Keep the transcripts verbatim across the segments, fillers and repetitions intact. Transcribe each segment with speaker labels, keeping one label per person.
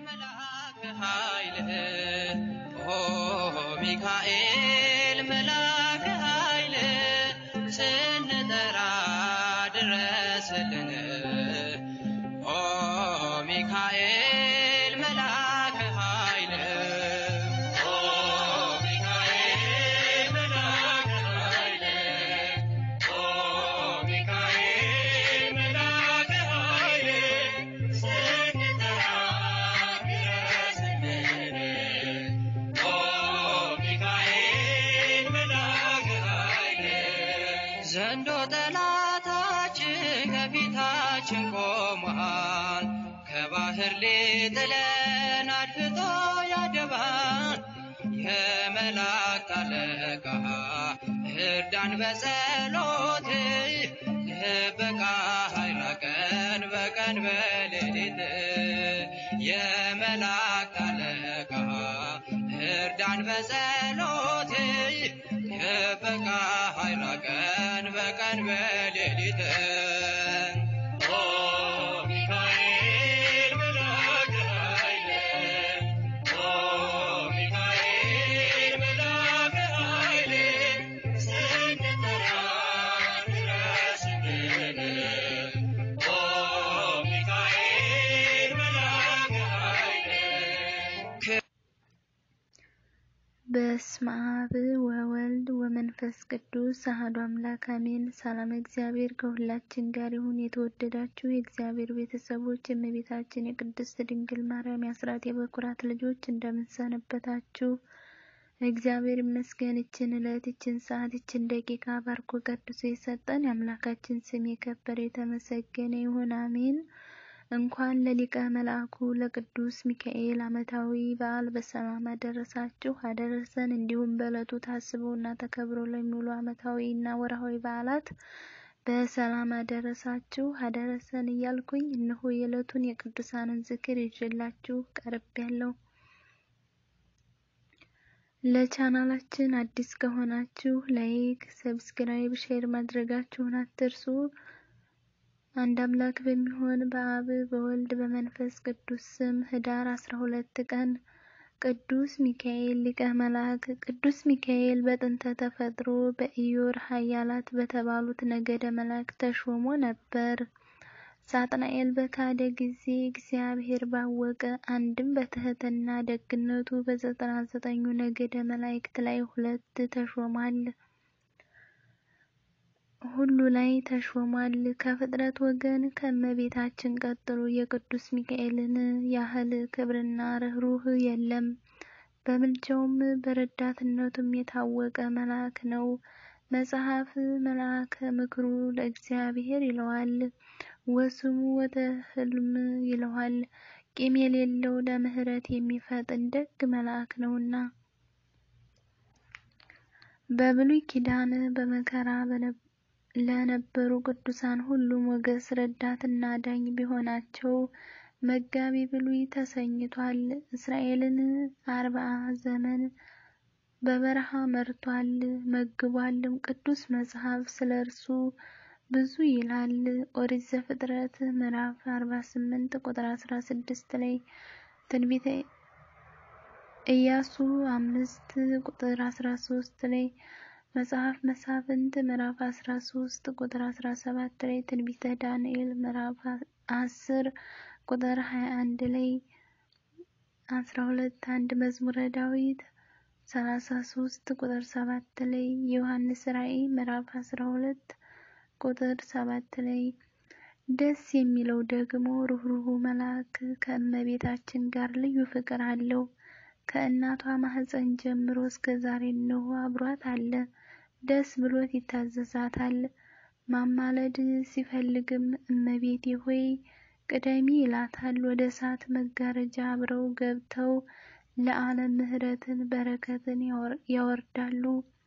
Speaker 1: መልአከ ኃይል ኦ ሚካኤል መልአከ ኃይል ስንጠራ ድረስልን ኦ ሚካኤል መልአከ ኃይል ኦ ሚካኤል መልአከ ኃይል ኦ ሚካኤል መልአከ ኃይል ስንጠራ ድረስልን ኦ ሚካኤል መልአከ ኃይል ዘንዶ ጠላታችን ከፊታችን ቆሟል ከባህር ሊጥለን አድፍጦ ያደባል የመላእክት አለቃ እርዳን በጸሎት በቃ ኃይል ቀን በቀን በሌሊት የመላእክት አለቃ እርዳን በጸሎት በቃ ኃይል ቀን በቀን በሌሊት ኦ ሚካኤል መልአከ ኃይል ኦ ሚካኤል መልአከ ኃይል ስንጠራ ድረስልን ኦ ሚካኤል መልአከ ኃይል
Speaker 2: በስመ አብ ወወልድ ወመንፈስ ቅዱስ አሐዱ አምላክ አሜን። ሰላም እግዚአብሔር ከሁላችን ጋር ይሁን። የተወደዳችሁ የእግዚአብሔር ቤተሰቦች የእመቤታችን የቅድስት ድንግል ማርያም የአስራት የበኩራት ልጆች እንደምን ሰነበታችሁ? እግዚአብሔር ይመስገን። ይህችን ዕለት ይህችን ሰዓት ይህችን ደቂቃ ባርኮ ቀድሶ የሰጠን የአምላካችን ስም የከበረ የተመሰገነ ይሁን አሜን። እንኳን ለሊቀ መልአኩ ለቅዱስ ሚካኤል ዓመታዊ በዓል በሰላም አደረሳችሁ አደረሰን። እንዲሁም በዕለቱ ታስበውና ተከብረው ለሚውሉ ዓመታዊና ወርሃዊ በዓላት በሰላም አደረሳችሁ አደረሰን እያልኩኝ እነሆ የዕለቱን የቅዱሳንን ዝክር ይዤላችሁ ቀርቤያለሁ። ለቻናላችን አዲስ ከሆናችሁ ላይክ፣ ሰብስክራይብ፣ ሼር ማድረጋችሁን አትርሱ። አንድ አምላክ በሚሆን በአብ በወልድ በመንፈስ ቅዱስ ስም ህዳር አስራ ሁለት ቀን ቅዱስ ሚካኤል ሊቀ መላእክት ቅዱስ ሚካኤል በጥንተ ተፈጥሮ በኢዮር ኃያላት በተባሉት ነገደ መላእክት ተሾሞ ነበር። ሳጥናኤል በካደ ጊዜ እግዚአብሔር ባወቀ አንድም በትህትና ደግነቱ በዘጠና ዘጠኙ ነገደ መላእክት ላይ ሁለት ተሾሟል ሁሉ ላይ ተሾሟል። ከፍጥረት ወገን ከእመቤታችን ቀጥሎ የቅዱስ ሚካኤልን ያህል ክብርና ርኅሩህ የለም። በምልጃውም በረዳትነቱም የታወቀ መልአክ ነው። መጽሐፍ መልአከ ምክሩ ለእግዚአብሔር ይለዋል፣ ወስሙ ወተህልም ይለዋል። ቂም የሌለው ለምህረት የሚፈጥን ደግ መልአክ ነውና። በብሉይ ኪዳን በመከራ ለነበሩ ቅዱሳን ሁሉ ሞገስ ረዳትና ዳኝ ቢሆናቸው መጋቢ ብሉይ ተሰኝቷል። እስራኤልን አርባ ዘመን በበረሃ መርቷል መግቧልም። ቅዱስ መጽሐፍ ስለርሱ ብዙ ይላል። ኦሪት ዘፍጥረት ምዕራፍ አርባ ስምንት ቁጥር አስራ ስድስት ላይ፣ ትንቢተ ኢያሱ አምስት ቁጥር አስራ ሶስት ላይ፣ መጽሐፍ መሳፍንት ምዕራፍ አስራ ሶስት ቁጥር አስራ ሰባት ላይ፣ ትንቢተ ዳንኤል ምዕራፍ አስር ቁጥር ሃያ አንድ ላይ፣ አስራ ሁለት አንድ መዝሙረ ዳዊት ሰላሳ ሶስት ቁጥር ሰባት ላይ፣ ዮሐንስ ራእይ ምዕራፍ አስራ ሁለት ቁጥር ሰባት ላይ። ደስ የሚለው ደግሞ ሩህሩህ መልአክ ከእመቤታችን ጋር ልዩ ፍቅር አለው። ከእናቷ ማህፀን ጀምሮ እስከ ዛሬ ነው አብሯት አለ። ደስ ብሎት ይታዘዛታል። ማማለድ ሲፈልግም እመቤቴ ሆይ ቅደሚ ይላታል። ወደ እሳት መጋረጃ አብረው ገብተው ለዓለም ምሕረትን በረከትን ያወርዳሉ።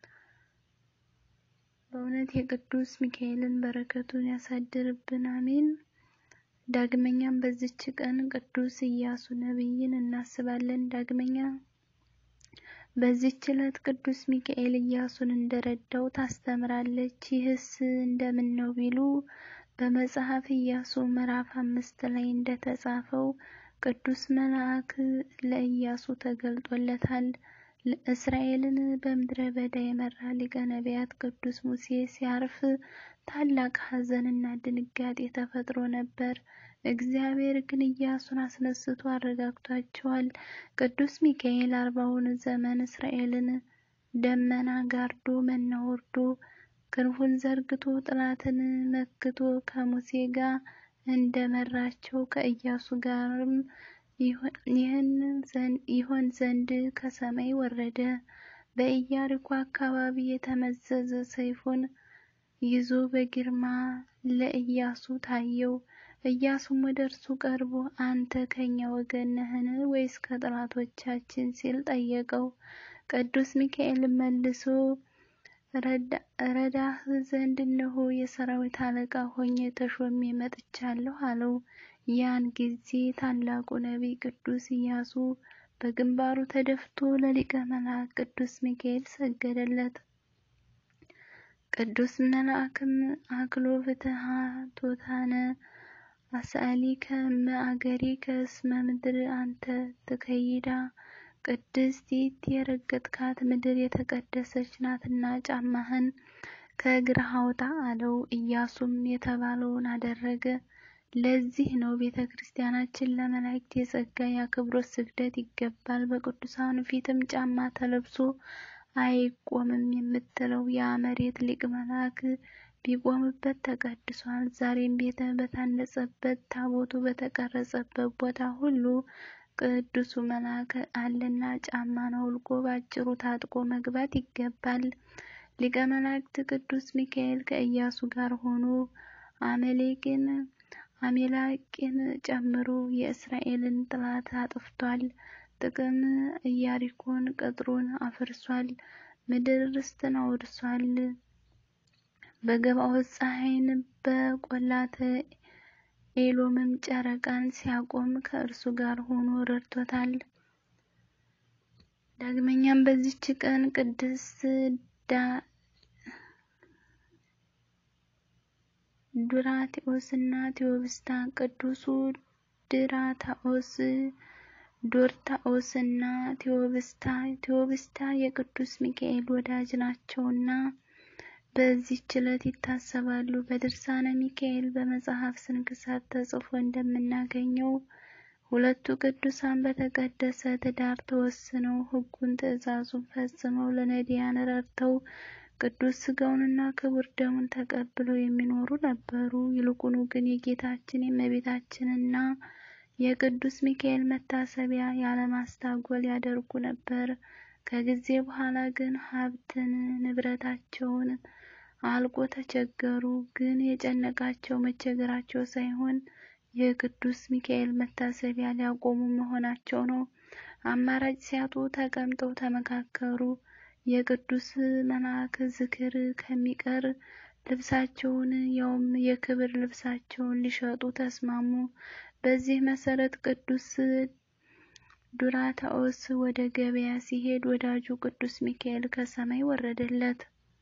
Speaker 2: በእውነት የቅዱስ ሚካኤልን በረከቱን ያሳድርብን አሜን። ዳግመኛም በዚች ቀን ቅዱስ ኢያሱ ነብይን እናስባለን። ዳግመኛ በዚች ዕለት ቅዱስ ሚካኤል ኢያሱን እንደረዳው ታስተምራለች። ይህስ እንደምን ነው ቢሉ በመጽሐፍ ኢያሱ ምዕራፍ አምስት ላይ እንደተጻፈው ቅዱስ መልአክ ለኢያሱ ተገልጦለታል። እስራኤልን በምድረ በዳ የመራ ሊቀ ነቢያት ቅዱስ ሙሴ ሲያርፍ ታላቅ ሐዘንና ድንጋጤ ተፈጥሮ ነበር። እግዚአብሔር ግን ኢያሱን አስነስቶ አረጋግቷቸዋል። ቅዱስ ሚካኤል አርባውን ዘመን እስራኤልን ደመና ጋርዶ መና ወርዶ ክንፉን ዘርግቶ ጠላትን መክቶ ከሙሴ ጋር እንደመራቸው ከኢያሱ ጋርም ይሆን ዘንድ ከሰማይ ወረደ። በኢያሪኮ አካባቢ የተመዘዘ ሰይፉን ይዞ በግርማ ለኢያሱ ታየው። ኢያሱም ወደ እርሱ ቀርቦ አንተ ከኛ ወገን ነህን ወይስ ከጠላቶቻችን ሲል ጠየቀው። ቅዱስ ሚካኤል መልሶ ረዳህ ዘንድ እነሆ የሰራዊት አለቃ ሆኜ ተሾሜ መጥቻለሁ አለው። ያን ጊዜ ታላቁ ነቢይ ቅዱስ ኢያሱ በግንባሩ ተደፍቶ ለሊቀ መላእክት ቅዱስ ሚካኤል ሰገደለት። ቅዱስ መልአክም አክሎ ፍትሐ ቶታነ አስአሊከ እምአገሪከ እስመ ምድር አንተ ትከይዳ ቅድስት ይእቲ የረገጥካት ምድር የተቀደሰች ናትና ጫማህን ከእግርህ አውጣ አለው። ኢያሱም የተባለውን አደረገ። ለዚህ ነው ቤተ ክርስቲያናችን ለመላእክት የጸጋ የአክብሮት ስግደት ይገባል፣ በቅዱሳኑ ፊትም ጫማ ተለብሶ አይቆምም የምትለው። ያ መሬት ሊቀ መልአክ ቢቆምበት ተቀድሷል። ዛሬም ቤተ በታነጸበት ታቦቱ በተቀረጸበት ቦታ ሁሉ ቅዱሱ መልአክ አለና ጫማን አውልቆ ባጭሩ ታጥቆ መግባት ይገባል። ሊቀ መላእክት ቅዱስ ሚካኤል ከኢያሱ ጋር ሆኖ አሜሌቅን አሜላቅን ጨምሮ የእስራኤልን ጠላት አጥፍቷል። ጥቅም ኢያሪኮን ቅጥሩን አፍርሷል። ምድር ርስትን አውርሷል። በገባዖት ፀሐይን በቈላተ ኤሎምም ጨረቃን ሲያቆም ከእርሱ ጋር ሆኖ ረድቶታል። ዳግመኛም በዚች ቀን ቅድስት ዱራታኦስ እና ቴዎብስታ ቅዱሱ ድራታኦስ ዶርታኦስ እና ቴዎብስታ ቴዎብስታ የቅዱስ ሚካኤል ወዳጅ ናቸውና በዚህች ዕለት ይታሰባሉ። በድርሳነ ሚካኤል በመጽሐፍ ስንክሳር ተጽፎ እንደምናገኘው ሁለቱ ቅዱሳን በተቀደሰ ትዳር ተወስነው ሕጉን ትእዛዙን ፈጽመው ለነዳያን ረድተው ቅዱስ ሥጋውንና ክቡር ደሙን ተቀብለው የሚኖሩ ነበሩ። ይልቁኑ ግን የጌታችን የእመቤታችንና የቅዱስ ሚካኤል መታሰቢያ ያለማስታጎል ያደርጉ ነበር። ከጊዜ በኋላ ግን ሀብትን ንብረታቸውን አልቆ ተቸገሩ። ግን የጨነቃቸው መቸገራቸው ሳይሆን የቅዱስ ሚካኤል መታሰቢያ ሊያቆሙ መሆናቸው ነው። አማራጭ ሲያጡ ተቀምጠው ተመካከሩ። የቅዱስ መልአክ ዝክር ከሚቀር ልብሳቸውን ያውም የክብር ልብሳቸውን ሊሸጡ ተስማሙ። በዚህ መሰረት ቅዱስ ዱራታኦስ ወደ ገበያ ሲሄድ ወዳጁ ቅዱስ ሚካኤል ከሰማይ ወረደለት።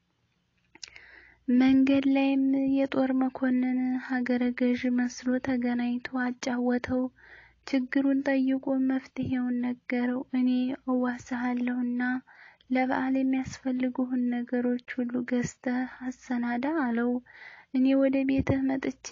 Speaker 2: መንገድ ላይም የጦር መኮንን ሀገረ ገዥ መስሎ ተገናኝቶ አጫወተው። ችግሩን ጠይቆ መፍትሄውን ነገረው። እኔ እዋስሃለሁና ለበዓል የሚያስፈልጉህን ነገሮች ሁሉ ገዝተህ አሰናዳ አለው። እኔ ወደ ቤትህ መጥቼ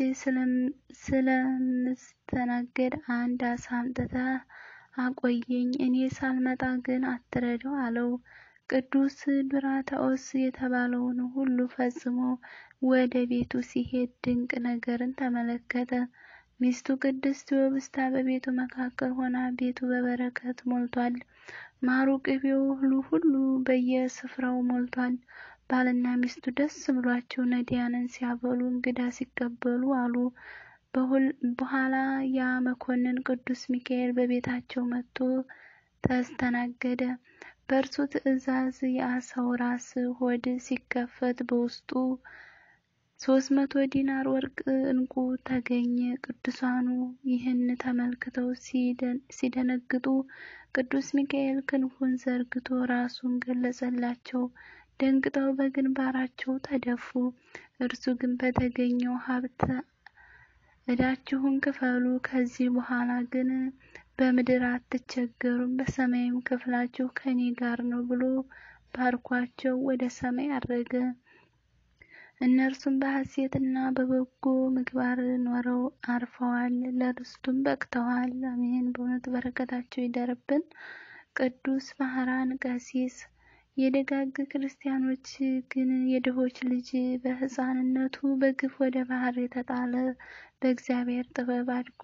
Speaker 2: ስለምስተናገድ አንድ አሳ አምጥተህ አቆየኝ፣ እኔ ሳልመጣ ግን አትረዳው አለው። ቅዱስ ዱራታኦስ የተባለውን ሁሉ ፈጽሞ ወደ ቤቱ ሲሄድ ድንቅ ነገርን ተመለከተ። ሚስቱ ቅድስት ቴዎብስታ በቤቱ መካከል ሆና ቤቱ በበረከት ሞልቷል። ማሩ ቅቤው ሁሉ ሁሉ በየስፍራው ሞልቷል። ባልና ሚስቱ ደስ ብሏቸው ነዳያንን ሲያበሉ እንግዳ ሲቀበሉ አሉ። በኋላ ያ መኮንን ቅዱስ ሚካኤል በቤታቸው መጥቶ ተስተናገደ። በእርሱ ትእዛዝ የአሳው ራስ ሆድ ሲከፈት በውስጡ ሶስት መቶ ዲናር ወርቅ እንቁ ተገኘ። ቅዱሳኑ ይህን ተመልክተው ሲደነግጡ ቅዱስ ሚካኤል ክንፉን ዘርግቶ ራሱን ገለጸላቸው። ደንግጠው በግንባራቸው ተደፉ። እርሱ ግን በተገኘው ሀብት ዕዳችሁን ክፈሉ፣ ከዚህ በኋላ ግን በምድር አትቸገሩም፣ በሰማይም ክፍላችሁ ከኔ ጋር ነው ብሎ ባርኳቸው ወደ ሰማይ አረገ። እነርሱም በሐሴትና በበጎ ምግባር ኖረው አርፈዋል፣ ለርስቱም በቅተዋል። አሜን። በእውነት በረከታቸው ይደርብን። ቅዱስ ባህራን ቀሲስ። የደጋግ ክርስቲያኖች ግን የድሆች ልጅ በሕፃንነቱ በግፍ ወደ ባህር የተጣለ በእግዚአብሔር ጥበብ አድጎ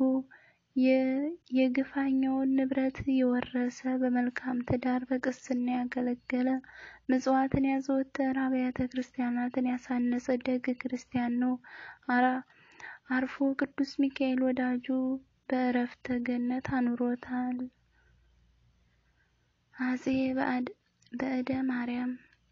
Speaker 2: የግፋኛውን ንብረት የወረሰ በመልካም ትዳር በቅስና ያገለገለ ምጽዋትን ያዘወተረ አብያተ ክርስቲያናትን ያሳነጸ ደግ ክርስቲያን ነው። አርፎ ቅዱስ ሚካኤል ወዳጁ በዕረፍተ ገነት አኑሮታል። አጼ በእደ ማርያም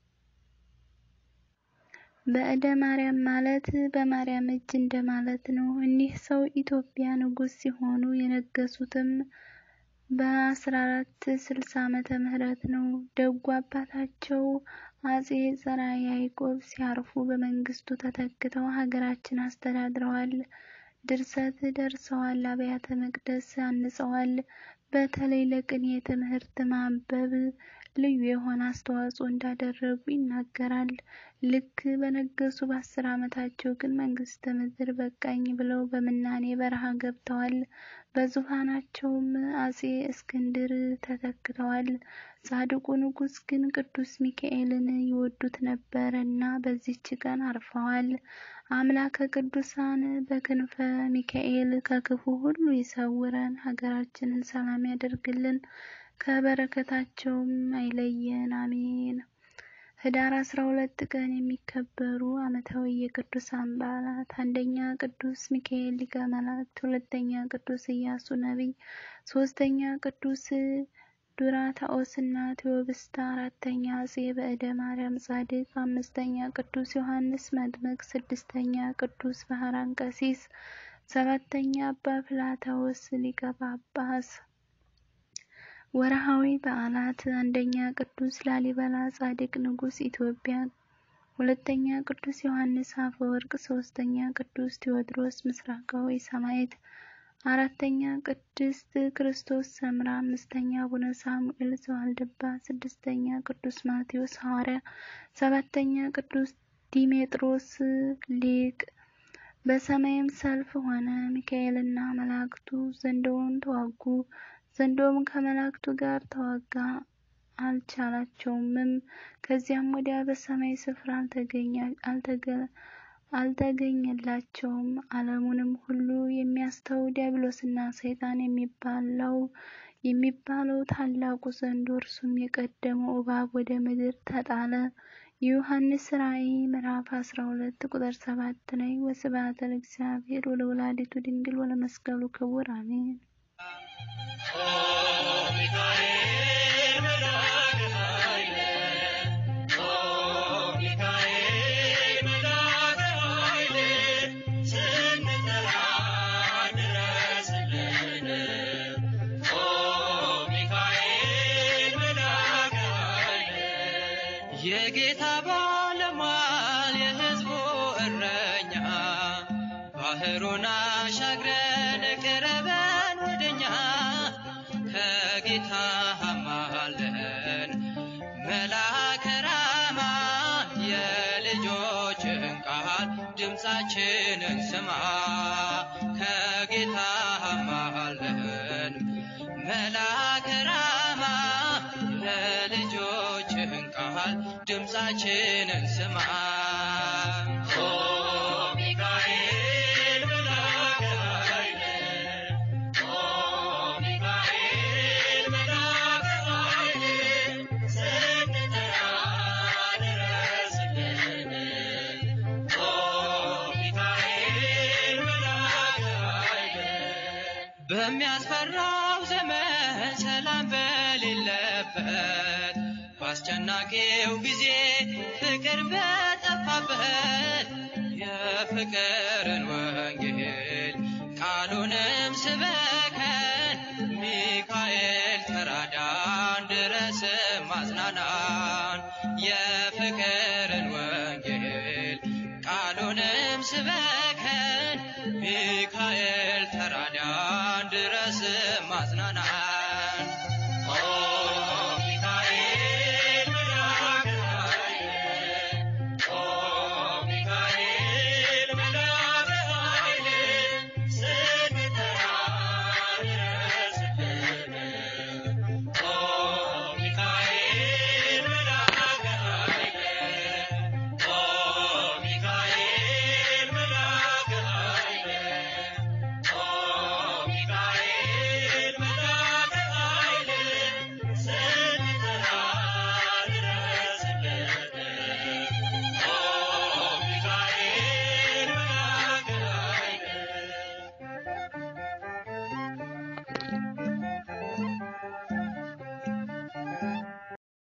Speaker 2: በእደ ማርያም ማለት በማርያም እጅ እንደማለት ነው። እኒህ ሰው ኢትዮጵያ ንጉሥ ሲሆኑ የነገሱትም በአስራ አራት ስልሳ ዓመተ ምህረት ነው። ደጉ አባታቸው አጼ ዘርዓ ያዕቆብ ሲያርፉ በመንግስቱ ተተክተው ሀገራችን አስተዳድረዋል። ድርሰት ደርሰዋል። አብያተ መቅደስ አንጸዋል። በተለይ ለቅኔ ትምህርት ማንበብ ልዩ የሆነ አስተዋጽኦ እንዳደረጉ ይናገራል። ልክ በነገሱ በአስር ዓመታቸው ግን መንግስተ ምድር በቃኝ ብለው በምናኔ በረሃ ገብተዋል። በዙፋናቸውም አጼ እስክንድር ተተክተዋል። ጻድቁ ንጉሥ ግን ቅዱስ ሚካኤልን ይወዱት ነበርና በዚህች ቀን አርፈዋል። አምላከ ቅዱሳን በክንፈ ሚካኤል ከክፉ ሁሉ ይሰውረን፣ ሀገራችንን ሰላም ያደርግልን፣ ከበረከታቸውም አይለየን። አሜን። ህዳር አስራ ሁለት ቀን የሚከበሩ ዓመታዊ የቅዱሳን በዓላት፣ አንደኛ ቅዱስ ሚካኤል ሊቀ መላእክት፣ ሁለተኛ ቅዱስ ኢያሱ ነቢይ፣ ሶስተኛ ቅዱስ ዱራታኦስና ቴዎብስታ፣ አራተኛ አጼ በእደ ማርያም ጻድቅ፣ አምስተኛ ቅዱስ ዮሐንስ መጥምቅ፣ ስድስተኛ ቅዱስ ባህራን ቀሲስ፣ ሰባተኛ አባ ፕላታዎስ ሊቀ ጳጳስ። ወርሃዊ በዓላት፣ አንደኛ ቅዱስ ላሊበላ ጻድቅ ንጉሥ ኢትዮጵያ፣ ሁለተኛ ቅዱስ ዮሐንስ አፈወርቅ፣ ሶስተኛ ቅዱስ ቴዎድሮስ ምስራቃዊ ሰማዕት፣ አራተኛ ቅድስት ክርስቶስ ሰምራ፣ አምስተኛ አቡነ ሳሙኤል ዘዋልድባ፣ ስድስተኛ ቅዱስ ማቴዎስ ሐዋርያ፣ ሰባተኛ ቅዱስ ዲሜጥሮስ ሊቅ። በሰማይም ሰልፍ ሆነ፣ ሚካኤልና መላእክቱ ዘንዶውን ተዋጉ። ዘንዶውም ከመላእክቱ ጋር ተዋጋ፣ አልቻላቸውምም። ከዚያም ወዲያ በሰማይ ስፍራ አልተገኘላቸውም። ዓለሙንም ሁሉ የሚያስተው ዲያብሎስና ሰይጣን የሚባለው የሚባለው ታላቁ ዘንዶ እርሱም የቀደመው እባብ ወደ ምድር ተጣለ። የዮሐንስ ራእይ ምዕራፍ አስራ ሁለት ቁጥር ሰባት ላይ። ወስብሐት ለእግዚአብሔር ወለወላዲቱ ድንግል ወለመስቀሉ ክቡር አሜን።
Speaker 1: የጌታ ባለሟል የሕዝቡ እረኛ ባህሩን አሻግረን ቅረበን ወደኛ ከጌታ አማለን መልአከ ራማ የልጆችን ቃል ድምፃችንን ስማ ከጌታ አማለን መልአከ ራማ የልጆችን ቃል ድምፃችንን ስማ። ኦ ሚካኤል መልአከ ኃይል፣ ኦ ሚካኤል መልአከ ኃይል፣ ስንጠራ ድረስልን። ኦ ሚካኤል መልአከ ኃይል፣ በሚያስፈራው ዘመን ሰላም በሌለበት በአስጨናቂው ጊዜ ፍቅር በጠፋበት የፍቅርን ወንጌል ቃሉንም ስበከን ሚካኤል ተራዳን ድረስም አጽናናን። የፍቅርን ወንጌል ቃሉንም ስበከን ሚካኤል ተራዳን ድረስም አጽናናን። ይሆናል።